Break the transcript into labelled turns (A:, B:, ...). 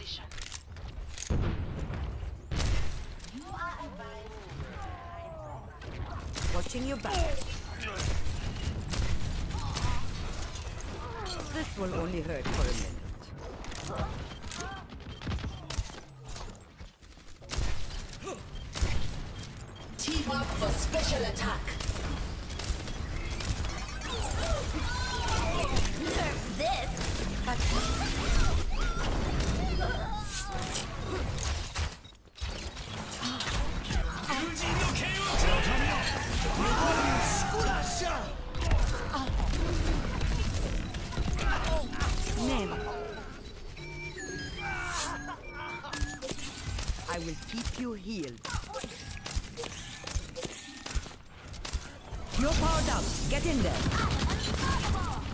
A: position. You are advised.
B: Watching your back. This will only hurt for a minute.
A: Team up for special attack.
C: This.
B: Never. I will keep you healed. You're powered up. Get in there.